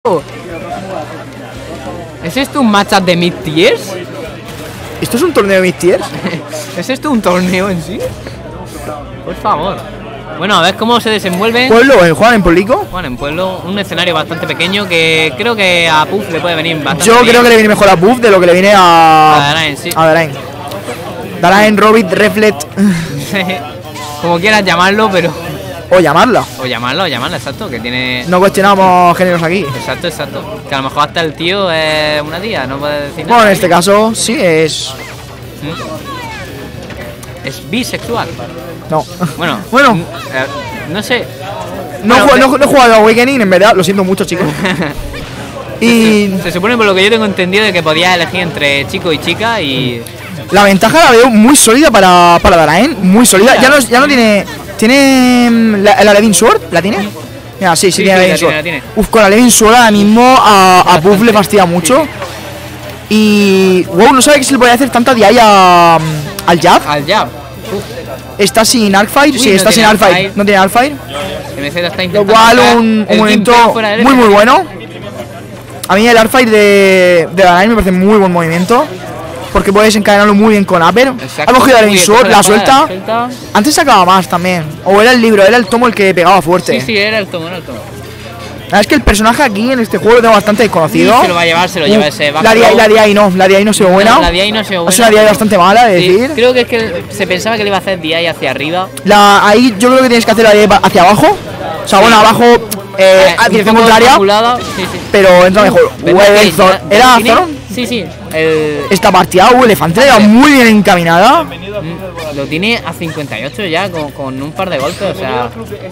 ¿Es esto un matchup de mid-tiers? ¿Esto es un torneo de mid-tiers? ¿Es esto un torneo en sí? Por favor. Bueno, a ver cómo se desenvuelve. ¿Pueblo? ¿Juegan en Pueblo? Bueno, en Pueblo, un escenario bastante pequeño que creo que a Puff le puede venir bastante Yo bien. creo que le viene mejor a Puff de lo que le viene a Darain, sí. A Darain. Darain, Robit, Reflet. Como quieras llamarlo, pero... O llamarla. O llamarlo, exacto, que tiene... No cuestionamos géneros aquí. Exacto. Que a lo mejor hasta el tío es una tía, no puede decir nada. Bueno, en este caso sí es... Es bisexual. No. Bueno. No sé. No he jugado a Awakening, en verdad, lo siento mucho, chicos. Y... Se supone, por lo que yo tengo entendido, de que podías elegir entre chico y chica y... La ventaja la veo muy sólida para Darain, muy sólida. Ya no tiene... ¿Tiene la Levin Sword? ¿La tiene? Mira, sí, tiene la Levin Sword. Uf, con la Levin Sword ahora mismo a Puff le fastidia mucho. Y... Wow, no sabe que se le puede hacer tanta DI al Jab. Al Jab. ¿Está sin Arcfire? Sí, está sin Arcfire. No tiene Arcfire. Lo cual un movimiento muy bueno. A mí el Arcfire de Darain me parece muy buen movimiento, porque puedes encadenarlo muy bien con Upper. Ha cogido la Levin Sword, la suelta. Antes sacaba más también. O era el libro, era el tomo el que pegaba fuerte. Sí, era el tomo. La verdad es que el personaje aquí en este juego lo tengo bastante desconocido. Se lo va a llevar, se lo lleva ese bajo. La DI no se ve buena. La DI no se ve buena. Es una DI bastante mala, es decir. Creo que es que se pensaba que le iba a hacer DI hacia arriba. Ahí yo creo que tienes que hacer la DI hacia abajo. O sea, bueno, abajo, a dirección contraria. Pero entra mejor. ¿Era Zoron? Sí. Esta partida, Elefante la lleva muy bien encaminada. Lo tiene a 58 ya, con un par de golpes, o sea...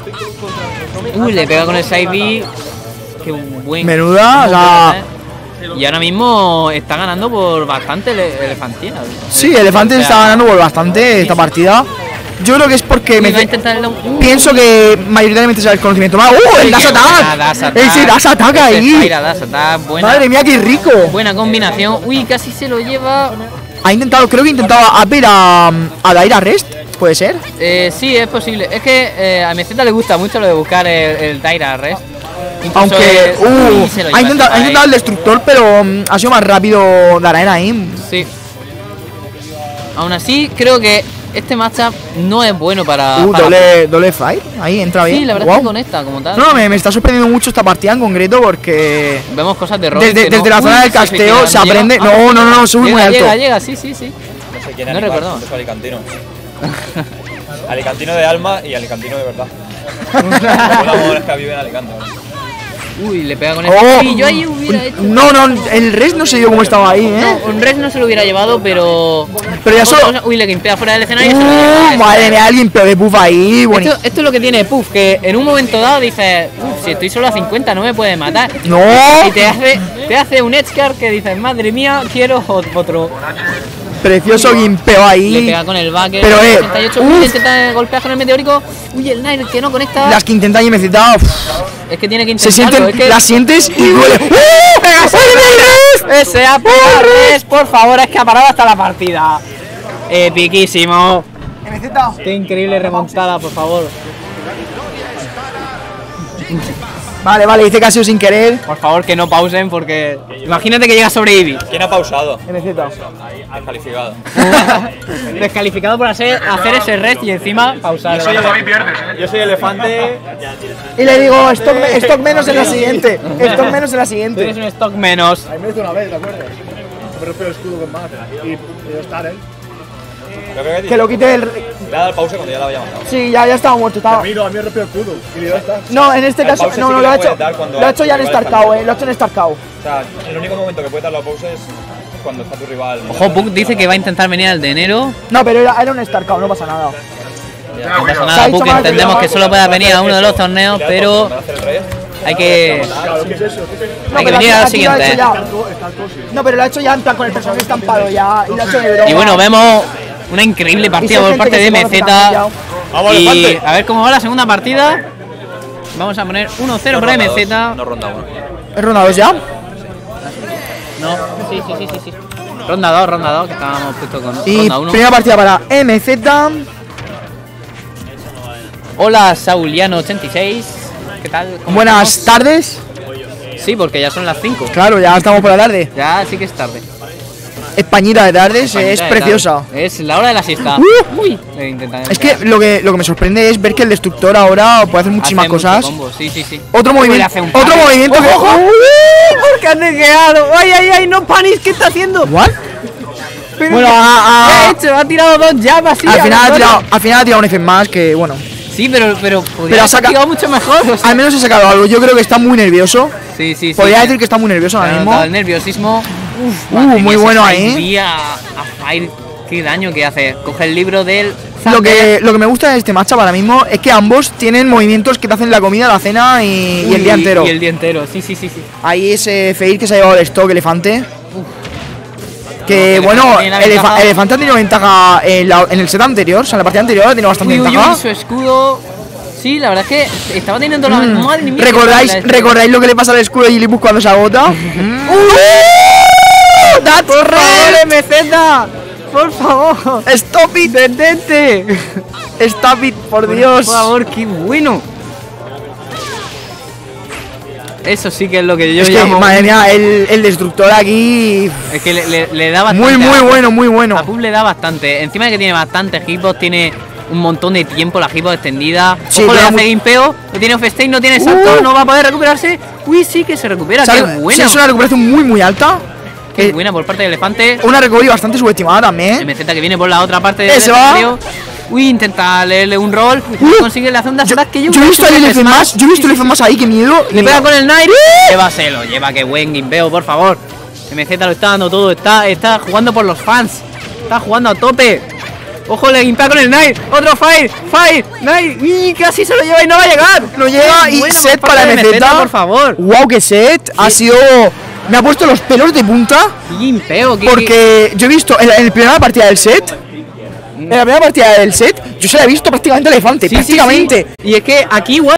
le pega con el side B. Qué buen... Menuda, o sea... Y ahora mismo está ganando por bastante Elefantina. Sí, Elefante está ganando por bastante esta partida. Yo creo que es porque pienso que mayoritariamente es el conocimiento más. ¡El Dash Attack! Ese Dash Attack ahí. Madre mía, qué rico. Buena combinación. Uy, casi se lo lleva. Creo que intentaba Upper a Daira Rest. ¿Puede ser? Sí, es posible. Es que a MZ le gusta mucho lo de buscar el Daira Rest. Aunque ha intentado el destructor, pero ha sido más rápido Darain ahí. Sí. Aún así, creo que este matchup no es bueno para... doble fight, ahí entra bien. Sí, la verdad es que conecta como tal. No, me está sorprendiendo mucho esta partida en concreto porque... Vemos cosas de Robin. Desde la zona del casteo se aprende... No, sube muy alto. Llega, sí. No sé quién es alicantino. Alicantino de alma y alicantino de verdad. Son los jugadores que viven en Alicante. Uy, le pega con el... Sí, yo ahí hubiera hecho... No, el res no se dio como estaba ahí, No, un res no se lo hubiera llevado, pero ya solo... Uy, le gimpea fuera del escenario y se lo lleva. Madre mía, alguien pero de Puff ahí, bueno. Esto es lo que tiene Puff, que en un momento dado dices, si estoy solo a 50 no me puede matar. No. Y te hace un edgeguard que dices, madre mía, quiero otro. Precioso gimpeo ahí. Le pega con el backer. Pero intenta golpear con el meteórico. Uy, el Nair que no conecta. Las que intenta y MZ. Es que tiene que intentarlo. Se sienten, las sientes y duele. ¡Ese por favor, es que ha parado hasta la partida. Epiquísimo. MZ. Qué increíble remontada, por favor. Vale, dice que ha sido sin querer. Por favor, que no pausen porque... Imagínate que llega sobre Eevee. ¿Quién ha pausado? MZ. Descalificado. Descalificado por hacer ese rest y encima pausar. Yo soy elefante. Y le digo, stock menos en la siguiente. Stock menos en la siguiente. Tienes un stock menos. A mí me hizo una vez, ¿te acuerdas? Me rompió el escudo con más y estar él. Que lo quite el... Le ha dado pausa cuando ya lo había matado. Sí, ya estaba muerto. A mí me rompió el escudo y le está. No, en este caso, no, lo ha hecho ya en Starcao, lo ha hecho en Starcao. O sea, el único momento que puede dar la pausa es cuando está tu rival. Ojo, Puck dice que va a intentar venir al de enero. No, pero era un Starcao, no pasa nada. No pasa nada, Puck, entendemos que solo pueda venir a uno de los torneos, pero hay que venir a la siguiente. No, pero lo ha hecho ya en plan con el personaje estampado ya y lo ha hecho de broma. Y bueno, vemos una increíble partida por parte de MZ. Y a ver cómo va la segunda partida. Vamos a poner 1-0 para MZ. No ronda 1. ¿Es ronda 2 ya? No, sí. Ronda 2, que estábamos puestos con y ronda 1. Primera partida para MZ. Hola, Sauliano86. ¿Qué tal? Buenas tardes. Sí, sí, porque ya son las 5. Claro, ya estamos por la tarde. Ya sí que es tarde. Españita de tarde, Españita es de preciosa. tarde. Es la hora de la siesta. Uy. Es que lo que me sorprende es ver que el destructor ahora puede hacer muchísimas cosas. Sí, sí, sí. Otro movimiento. Otro movimiento. ¡Ojo! ¿Por qué han negueado? ¡Ay, ay, ay! ¡No panis! ¿Qué está haciendo? ¿What? Pero, bueno, ¿qué ha hecho? Ha tirado 2 llamas así. Al final ha tirado un F más que bueno. Sí, pero ha sacado mucho mejor. O sea. Al menos ha sacado algo. Yo creo que está muy nervioso. Sí, sí, sí. Podría decir que está muy nervioso ahora mismo. El nerviosismo. Muy bueno ahí. A Fire, qué daño que hace. Coge el libro del. Lo que me gusta de este matchup ahora mismo es que ambos tienen movimientos que te hacen la comida, la cena y el día entero. Y el día entero, sí, sí, sí, sí. Ahí ese Feir que se ha llevado el stock elefante. Que bueno, elefante ha tenido ventaja en el set anterior, o sea, en la partida anterior ha tenido bastante ventaja. Su escudo. Sí, la verdad es que estaba teniendo la. Madre mía, ¿Recordáis lo que le pasa al escudo de Gilipus cuando se agota? ¡Por favor, MZ! ¡Por favor! ¡Stop it! ¡Detente! ¡Stop it, por Dios! Por favor, qué bueno. Eso sí que es lo que yo llamo. Madre mía, el destructor aquí. Es que le da bastante. Muy bueno, muy bueno. A Pup le da bastante. Encima de que tiene bastantes hitbox, tiene un montón de tiempo la hitbox extendida. Sí, ojo, le hace gimpeo. No tiene off-stage, no tiene salto, no va a poder recuperarse. Uy, sí que se recupera. Qué buena. Es una recuperación muy alta. Qué buena por parte del elefante. Una recovery bastante subestimada también. MZ que viene por la otra parte del escenario. Uy, intenta leerle un roll. Consigue la zona de que yo he visto el F más. Yo he visto el F más ahí, qué miedo. Le pega con el Knight. Llévaselo, lleva, qué buen gimpeo, por favor. MZ lo está dando todo. Está jugando por los fans. Está jugando a tope. Ojo, le gimpea con el Knight. Otro Fire, Knight. Y casi se lo lleva y no va a llegar. Lo lleva y set para MZ, por favor. Wow, qué set. Ha sido. Me ha puesto los pelos de punta. Gimpeo, porque yo he visto en la primera partida del set. En la primera partida del set, yo se la he visto prácticamente elefante. Prácticamente. Sí. Y es que aquí igual.